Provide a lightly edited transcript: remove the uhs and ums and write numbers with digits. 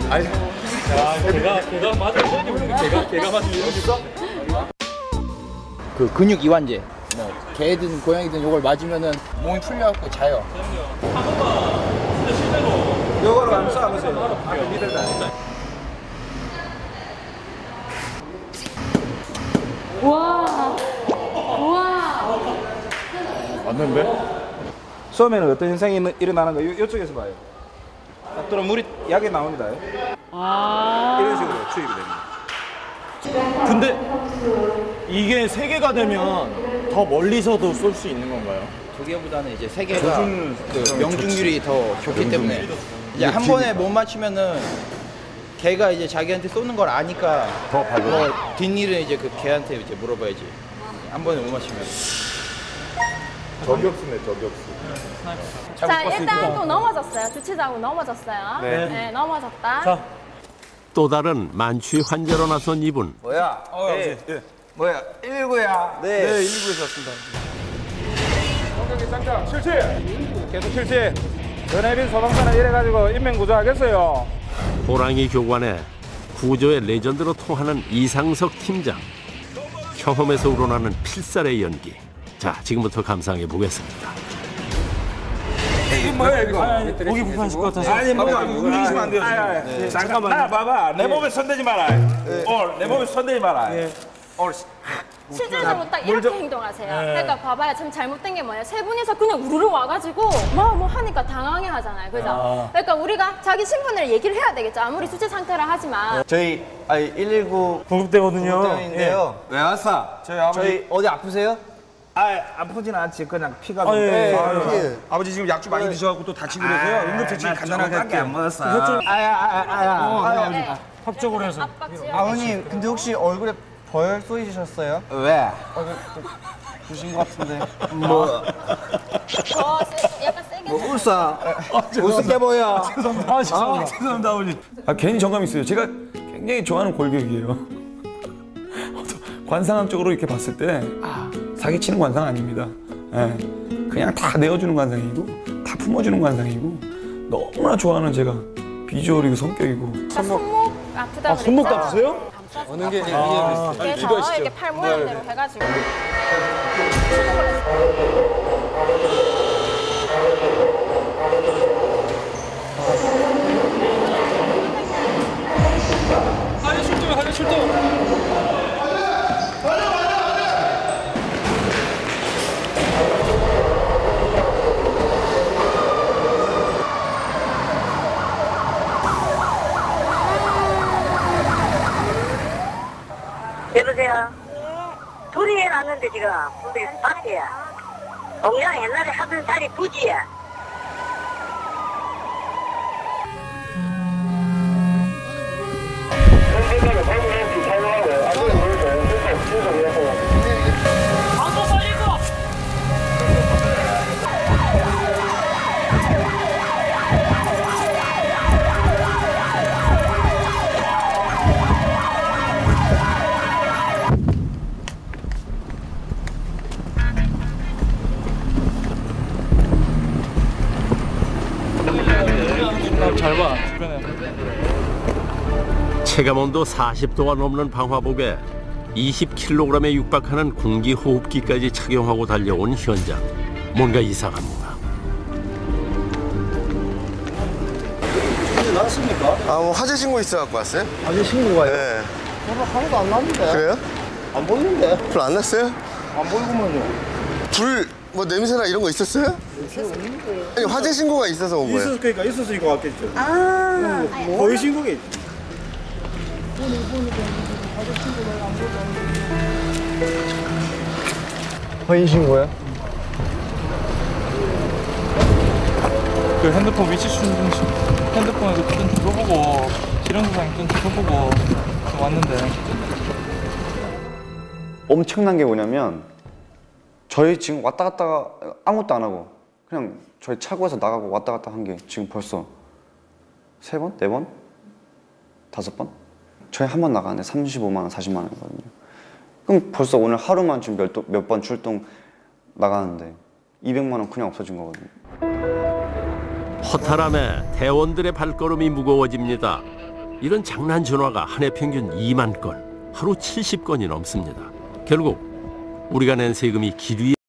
아니, 야, 걔가 맞아. 걔가 맞으면 이러고 있어? 그 근육 이완제. 뭐 개든 고양이든 요걸 맞으면은 몸이 풀려갖고 자요. 한 번만 진짜 실제로 요거로 한번 쏴보세요. 앞에 미들다. 와. 와. 맞는데? 쏘면은 어떤 현상이 일어나는 거 이쪽에서 봐요. 딱 들어 물이 약에 나옵니다. 이런 식으로 추입이 됩니다. 근데 이게 3개가 되면 더 멀리서도 쏠 수 있는 건가요? 2개보다는 이제 3개가 그 명중률이 더 좋기 때문에 이제 한 번에 못 맞추면은 걔가 이제 자기한테 쏘는 걸 아니까 더 발로. 뭐 뒷일은 이제 그 걔한테 이제 물어봐야지. 한 번에 못 맞추면. 저격수네, 저격수. 자, 일단 또 넘어졌어요. 주치자고 넘어졌어요. 네, 넘어졌다. 자. 또 다른 만취 환자로 나선 이분. 뭐야? 예. 뭐야? 119야? 네. 119에서 왔습니다. 공격기 짱짱 실시! 계속 실시! 전해빈 소방관은 이래가지고 인명구조하겠어요. 호랑이 교관에 구조의 레전드로 통하는 이상석 팀장. 경험에서 우러나는 필살의 연기. 자, 지금부터 감상해 보겠습니다. 이게 뭐야 이거? 목이 불편하실 것 같아서. 아니 뭐가 움직이시면 안 돼요. 잠깐만. 나 봐봐. 내 몸에 손대지 마라. 내 몸에 손대지 마라. 실질적으로 딱 이렇게 행동하세요. 그러니까 봐봐요. 지금 잘못된 게 뭐예요? 세 분이서 그냥 우르르 와가지고 뭐 하니까 당황해 하잖아요. 그죠? 그러니까 우리가 자기 신분을 얘기를 해야 되겠죠. 아무리 주체 상태라 하지만. 저희 119 구급대거든요. 구급대원인데요. 왜 왔어? 저희 어디 아프세요? 아프진 않지. 그냥 피가 아, 예. 피. 아버지 지금 약주 많이 드셔갖고 또 다치고 그래서요. 응급처치 간단하게 할게요. 안 먹었어. 네. 합적으로 해서. 압박 지역. 아버님 근데 혹시 얼굴에 벌 쏘이셨어요? 왜? 부신 것 같은데. 약간 세게. 울사. 우습게 보여. 죄송합니다, 아버님. 괜히 정감 있어요. 제가 굉장히 좋아하는 골격이에요. 관상학적으로 이렇게 봤을 때 사기치는 관상 아닙니다. 예, 그냥 다 내어주는 관상이고 다 품어주는 관상이고 너무나 좋아하는 제가 비주얼이고 성격이고. 손목 아프다. 손목도 아프세요? 어느 게 그래서 이렇게 팔 모양대로 해가지고. 하자 출동. 여보세요? 둘이 해놨는데 지금 우리 밖에야. 동양 옛날에 하던 자리 부지야. 잘 봐, 주변에. 체감온도 40도가 넘는 방화복에 20kg에 육박하는 공기호흡기까지 착용하고 달려온 현장. 뭔가 이상합니다. 뭐 화재 신고 있어갖고 왔어요? 화재 신고가요? 네. 저는 하나도 안 났는데. 그래요? 안 보이는데? 불 안 났어요? 안 보이구만요. 불 뭐 냄새나 이런 거 있었어요? 아니 화재 신고가 있어서 온 거예요. 그러니까 있었으니까 왔겠죠. 거의 신고겠지. 허위 신고요? 그 핸드폰 위치 추적 핸드폰에서 뜬 들어보고 실행소상에 뜬 들어보고 왔는데. 엄청난 게 뭐냐면 저희 지금 왔다 갔다가 아무것도 안 하고 그냥 저희 차고에서 나가고 왔다 갔다 한 게 지금 벌써 3번? 4번? 5번? 저희 한 번 나가는데 35만 원, 40만 원이거든요. 그럼 벌써 오늘 하루만 지금 몇 번 출동 나가는데 200만 원 그냥 없어진 거거든요. 허탈함에 대원들의 발걸음이 무거워집니다. 이런 장난 전화가 한 해 평균 2만 건, 하루 70건이 넘습니다. 결국 우리가 낸 세금이 기류에